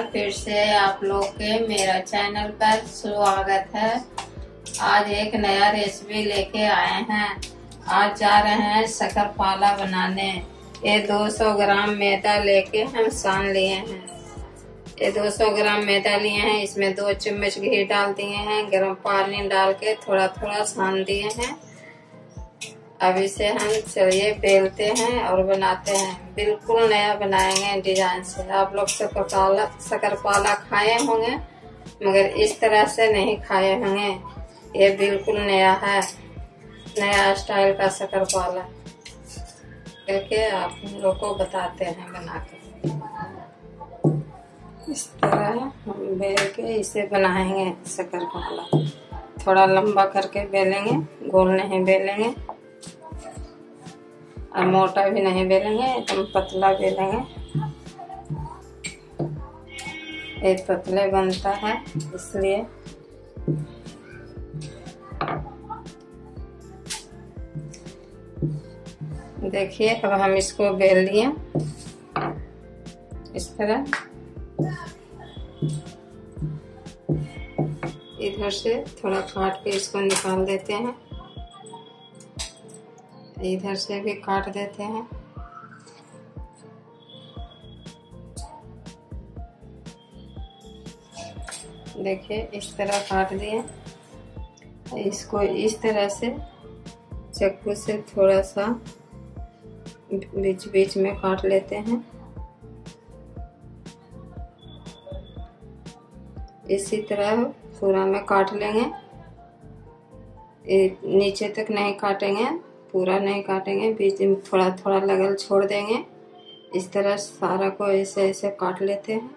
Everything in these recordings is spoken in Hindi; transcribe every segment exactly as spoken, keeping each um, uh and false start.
बार फिर से आप लोग के मेरा चैनल पर स्वागत है। आज एक नया रेसिपी लेके आए हैं। आज जा रहे हैं शक्करपारा बनाने। ये दो सौ ग्राम मैदा लेके हम सान लिए हैं। ये दो सौ ग्राम मैदा लिए हैं, इसमें दो चम्मच घी डाल दिए हैं, गर्म पानी डाल के थोड़ा थोड़ा सान दिए हैं। अब इसे हम चलिए बेलते हैं और बनाते हैं। बिल्कुल नया बनाएंगे डिजाइन से। आप लोग शक्करपारा शक्करपारा खाए होंगे मगर इस तरह से नहीं खाए होंगे। ये बिल्कुल नया है, नया स्टाइल का शक्करपारा करके आप लोग को बताते हैं बना के। इस तरह हम बेल के इसे बनाएंगे शक्करपारा। थोड़ा लंबा करके बेलेंगे, गोल नहीं बेलेंगे और मोटा भी नहीं बेलेंगे, एकदम पतला बेलेंगे। ये पतले बनता है इसलिए। देखिए अब हम इसको बेल लिए इस तरह। इधर से थोड़ा काट के इसको निकाल देते हैं, इधर से भी काट देते हैं। देखिए इस तरह काट दिए। इसको इस तरह से चाकू से थोड़ा सा बीच बीच में काट लेते हैं। इसी तरह पूरा में काट लेंगे। नीचे तक नहीं काटेंगे, पूरा नहीं काटेंगे, बीच में थोड़ा थोड़ा लगल छोड़ देंगे। इस तरह सारा को ऐसे ऐसे काट लेते हैं।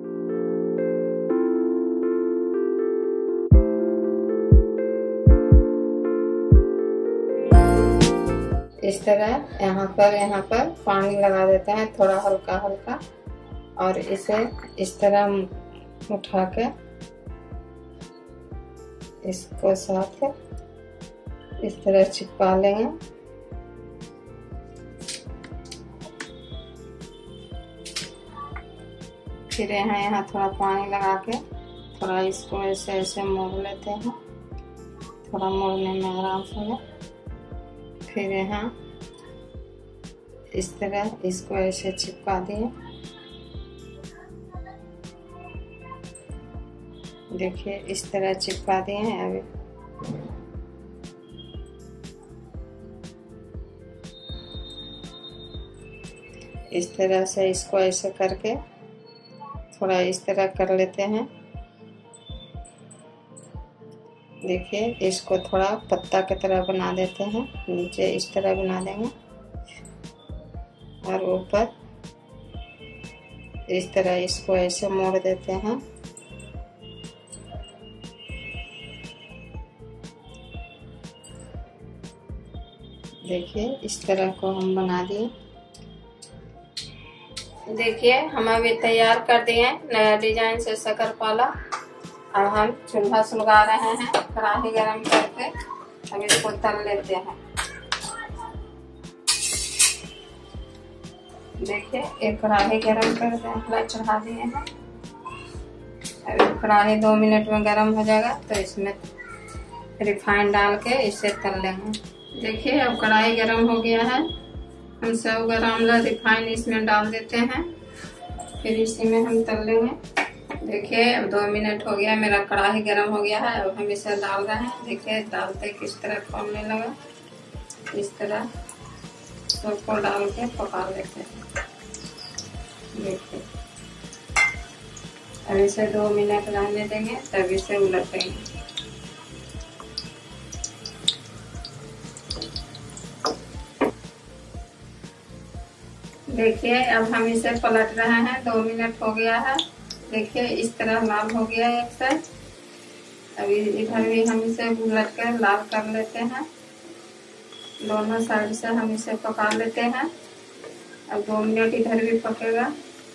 इस तरह यहाँ पर यहाँ पर पानी लगा देते हैं थोड़ा हल्का हल्का, और इसे इस तरह उठा के इसको साथ इस तरह चिपका लेंगे। फिर यहाँ यहाँ थोड़ा पानी लगा के थोड़ा इसको ऐसे ऐसे मोड़ लेते हैं। थोड़ा मोड़ने में आराम से। फिर यहाँ इस तरह इसको ऐसे चिपका दिए। देखिए इस तरह चिपका दिए हैं। अभी इस तरह से इसको ऐसे करके थोड़ा इस तरह कर लेते हैं। देखिए इसको थोड़ा पत्ता की तरह बना देते हैं। नीचे इस तरह बना देंगे और ऊपर इस तरह इसको ऐसे मोड़ देते हैं। देखिए इस तरह को हम बना दिए। देखिए हम अभी तैयार कर दिए नया डिजाइन से शक्करपारा। अब हम चूल्हा सुलगा रहे हैं, कढ़ाई गरम करके अब इसको तल लेते हैं। देखिए एक कढ़ाई गरम कर चढ़ा दिए हैं। अब कढ़ाई दो मिनट में गरम हो जाएगा तो इसमें रिफाइंड डाल के इसे तल लेंगे। देखिए अब कढ़ाई गरम हो गया है। हम सौ ग्राम रिफाइंड इसमें डाल देते हैं, फिर इसी में हम तल लेंगे। देखिए अब दो मिनट हो गया, मेरा कढ़ाई गरम हो गया है। अब हम इसे डाल रहे हैं। देखिए डालते किस तरह खोलने लगा। इस तरह सबको डाल के पका लेते हैं। देखिए अब इसे दो मिनट रहने देंगे, तब इसे उलटेंगे। देखिए अब हम इसे पलट रहे हैं। दो मिनट हो गया है। देखिए इस तरह लाल हो गया है एक साइड। अभी इधर भी हम इसे उलट कर लाल कर लेते हैं। दोनों साइड से हम इसे पका लेते हैं। अब दो मिनट इधर भी पकेगा।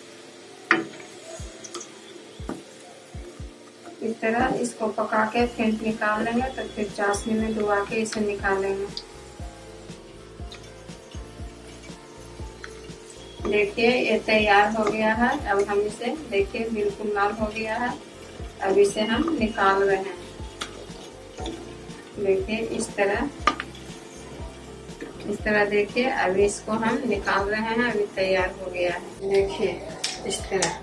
इस तरह इसको पका के फिर निकाल लेंगे, तो फिर चाशनी में डुबा के इसे निकालेंगे। देखिए ये तैयार हो गया है। अब हम इसे देखिए बिल्कुल लाल हो गया है। अब इसे हम निकाल रहे हैं। देखिए इस तरह इस तरह देखिए अभी इसको हम निकाल रहे हैं। अभी तैयार हो गया है। देखिए इस तरह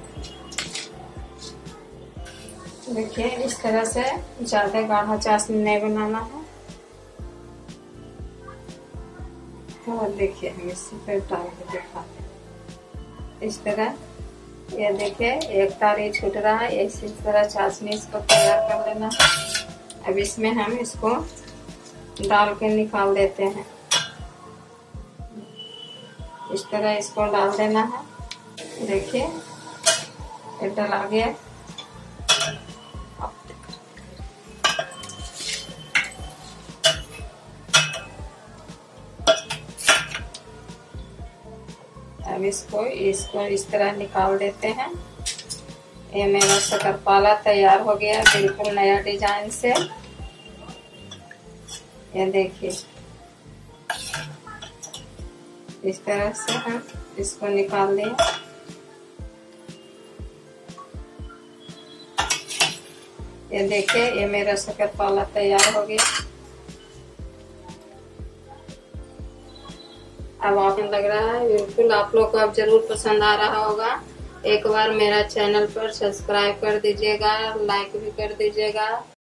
देखिए इस तरह से ज्यादा गाढ़ा चाशनी नहीं बनाना है। और देखिए हम इसी पर डाल के दिखाते हैं। इस तरह ये देखिए एक तार ये छूट रहा है। इसी तरह चाशनी इसको तैयार कर लेना है। अब इसमें हम इसको डाल के निकाल देते हैं। इस तरह इसको डाल देना है। देखिए ये डला गया। अब इसको इसको इस तरह निकाल देते हैं। ये मेरा शक्करपारा तैयार हो गया बिल्कुल नया डिजाइन से। ये देखिए इस तरह से हम इसको निकाल दें। ये देखिए ये मेरा शक्करपारा तैयार हो गया। अब आपको लग रहा है बिल्कुल आप लोग को अब जरूर पसंद आ रहा होगा। एक बार मेरा चैनल पर सब्सक्राइब कर दीजिएगा, लाइक भी कर दीजिएगा।